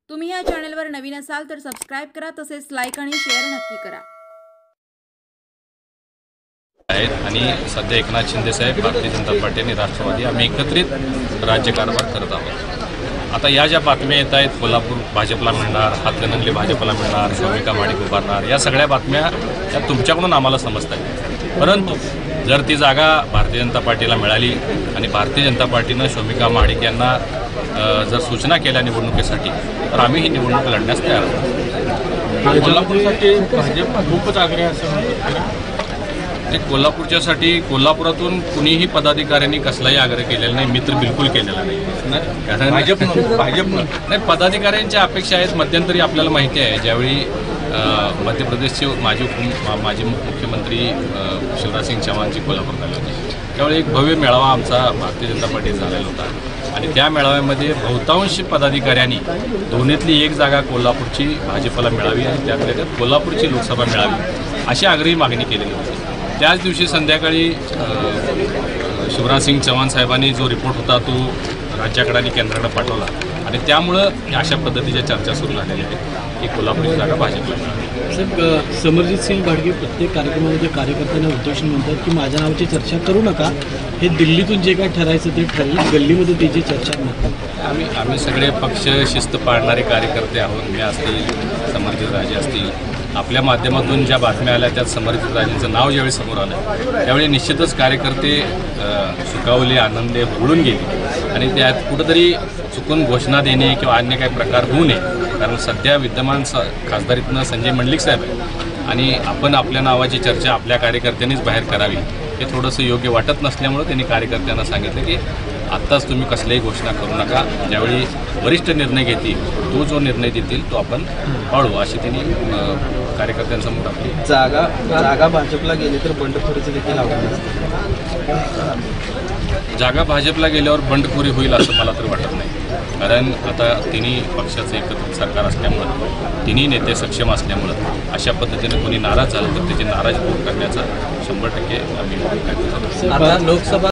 तुम्ही या चॅनलवर नवीन असाल तर सबस्क्राइब करा, तसेच लाईक आणि शेअर नक्की करा। आणि सध्या एकनाथ शिंदे साहेब, भारतीय जनता पार्टी आणि राष्ट्रवादी आम्ही एकत्रित राज्यकारभार करत आहोत। आता या ज्या बातम्या येत आहेत, कोल्हापूर भाजपला मिळणार, हातकणंगले भाजपला मिळणार, शोभिका माडिक उभारणार, या सगळ्या बातम्या त्या तुमच्याकडून आम्हाला समजतात। परंतु जर ती जागा भारतीय जनता पार्टीला मिळाली आणि भारतीय जनता पार्टीनं शोभिका माडिक यांना जर सूचना केल्या निवडणुकीसाठी, तर आम्ही ही निवडणूक लढण्यास तयार आहोत। कोल्हापूरसाठी भाजप खूपच आग्रह असं म्हणतात ते कोल्हापूरच्यासाठी कोल्हापुरातून कुणीही पदाधिकाऱ्यांनी कसलाही आग्रह केलेला नाही, मी तर बिलकुल केलेला नाही। कारण भाजप नाही, पदाधिकाऱ्यांच्या अपेक्षा आहेत। मध्यंतरी आपल्याला माहिती आहे, ज्यावेळी मध्य प्रदेशचे माजी मुख्यमंत्री शिवराज सिंग चौहानची कोल्हापूर आले होते, त्यावेळी एक भव्य मेळावा आमचा भारतीय जनता पार्टीत झालेला होता आणि त्या मेळाव्यामध्ये बहुतांश पदाधिकाऱ्यांनी दोन्हीतली एक जागा कोल्हापूरची भाजपला मिळावी आणि त्यातल्या त्यात कोल्हापूरची लोकसभा मिळावी अशी आग्रही मागणी केलेली होती। त्याच दिवशी संध्याकाळी शिवराज सिंग चौहान साहेबांनी जो रिपोर्ट होता तो राज्याकडे आणि केंद्राकडे पाठवला आणि त्यामुळं अशा पद्धतीच्या चर्चा सुरू झालेल्या आहेत की कोल्हापूरची जागा भाजपला मिळावी। साहेब, समरजित सिंग भाटगे प्रत्येक कार्यक्रमामध्ये कार्यकर्त्यांना उद्देशून म्हणतात की माझ्या नावाची चर्चा करू नका, हे दिल्लीतून जे काय ठरायचं ते ठरेल, गल्लीमध्ये त्याची चर्चा नका। आम्ही सगळे पक्ष शिस्त पाळणारे कार्यकर्ते आहोत। मी असतील, समरजित राजे असतील, आपल्या माध्यमातून ज्या बातम्या आल्या त्यात समरजित राजेंचं नाव ज्यावेळी समोर आलं त्यावेळी निश्चितच कार्यकर्ते सुखावले, आनंदे, हुरळून गेले आणि त्यात कुठंतरी चुकून घोषणा देणे किंवा अन्य काही प्रकार होऊ नये, कारण सध्या विद्यमान खासदारीतनं संजय मंडलिक साहेब आहे आणि आपण आपल्या नावाची चर्चा आपल्या कार्यकर्त्यांनीच बाहेर करावी हे थोडंसं योग्य वाटत नसल्यामुळं त्यांनी कार्यकर्त्यांना सांगितलं की आत्ताच तुम्ही कसल्याही घोषणा करू नका, ज्यावेळी वरिष्ठ निर्णय घेतील तो जो निर्णय देतील तो आपण पाळू, अशी त्यांनी कार्यकर्त्यांसमोर आपली जागा भाजपला गेली तर बंडखोरीचं देखील आव्हान असतं। जागा भाजपला गेल्यावर बंडखोरी होईल असं मला तर वाटत नाही, कारण आता तिन्ही पक्षाचं एकत्रित सरकार असल्यामुळं, तिन्ही नेते सक्षम असल्यामुळं अशा पद्धतीने कोणी नाराज झालं तर त्याची नाराज दूर करण्याचा 100% आम्ही प्रयत्न करतो। आता लोकसभा